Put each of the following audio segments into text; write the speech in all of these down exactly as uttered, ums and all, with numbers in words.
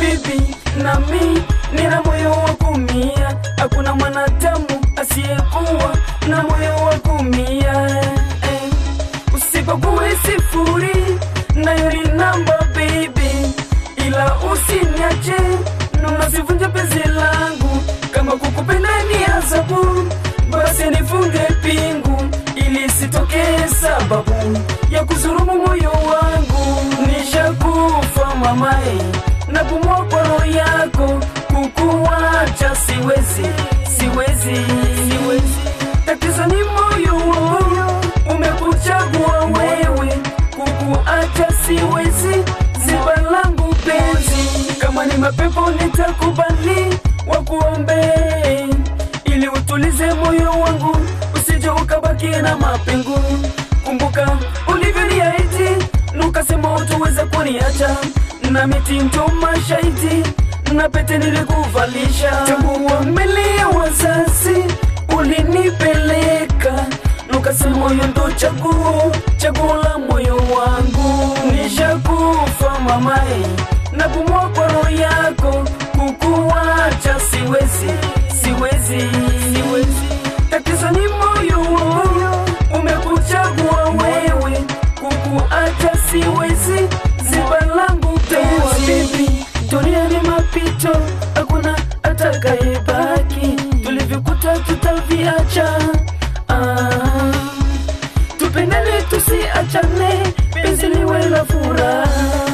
baby, nami nina moyo wa kumia. Hakuna mwanadamu asiyekuwa na moyo wa kumia. eh. Usibague sifuri nayo ni namba baby, ila usiniache na usivunje penzi langu. Kama kukupenda ni adhabu, basi nifunge pingu ili sitokee sababu ya kuzurumu moyo wangu. Nishakufa mamae, napumua kwa roho yako, kukuacha siwezi, siwezi, siwezi. Tatizo ni moyo wangu, umekuchagua wewe, kukuacha siwezi, ziba langu penzi. Kama ni mapepo nitakubali wakuombe, ili utulize moyo wangu, usije ukabaki na mapengo. Kumbuka ulivyoniahidi, nukasema utaweza kuniacha, na miti ndo mashahidi, na pete nilikuvalisha. Chagua mbele ya wazazi ulinipeleka, nukasema moyo ndo chaguo, chaguo la moyo wangu. Nishakufa mamae, napumua kwa roho yako, kukuacha siwezi, siwezi, siwezi. Tatizo ni moyo wangu, umekuchagua wewe, kukuacha siwezi, ziba langu penzi. Baby, dunia ni mapito, hakuna atakayebaki. Tulivyokuta tutaviacha, ah. Tupendane tusiachane, penzi liwe la furaha.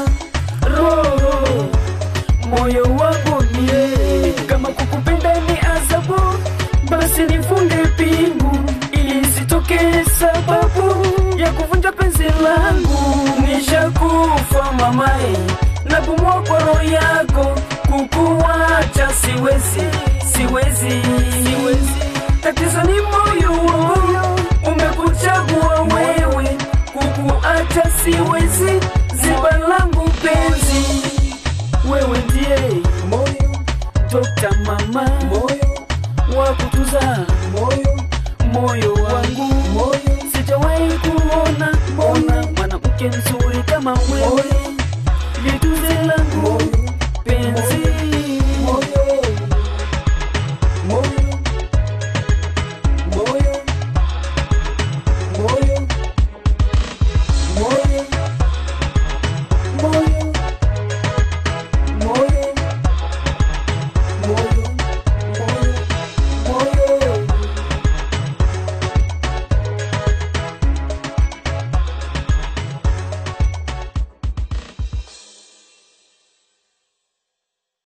Roho moyo wangu nie, kama kukupenda ni adhabu, basi nifunge pingu ili sitokee sababu ya kuvunja penzi langu. Nishakufa mamae, napumua kwa roho yako, kukuacha siwezi, siwezi, siwezi. Tatizo ni moyo wangu, umekuchagua wewe, kukuacha siwezi.